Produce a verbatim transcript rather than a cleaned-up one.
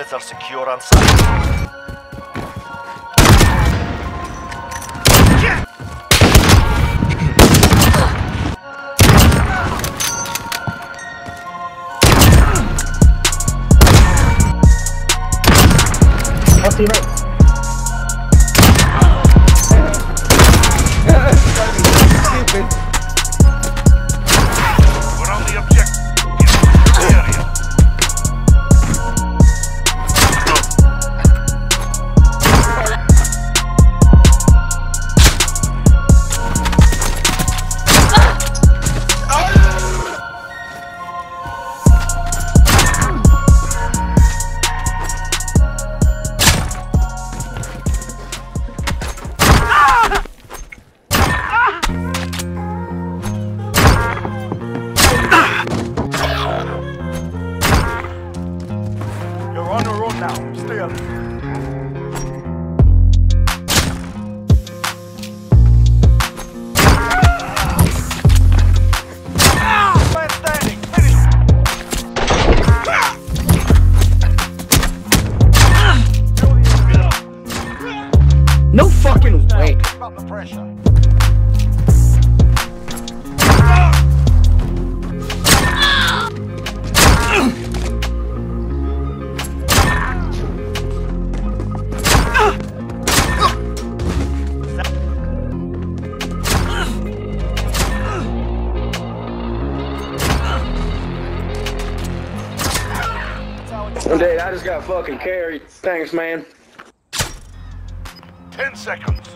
Assets are secure on site. I'll see you right. We're on the objective. Get the area. You're on the road now. Stay up. Man standing. Finish. No fucking way. Keep up the pressure. Dude, I just got fucking carried. Thanks, man. Ten seconds.